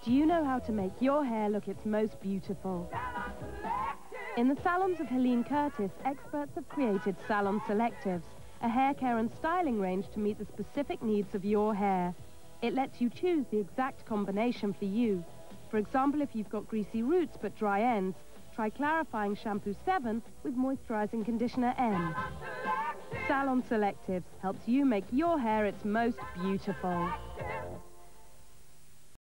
Do you know how to make your hair look its most beautiful? In the salons of Helene Curtis, experts have created Salon Selectives, a hair care and styling range to meet the specific needs of your hair. It lets you choose the exact combination for you. For example, if you've got greasy roots but dry ends, try clarifying shampoo 7 with moisturizing conditioner N. Salon Selectives helps you make your hair its most beautiful.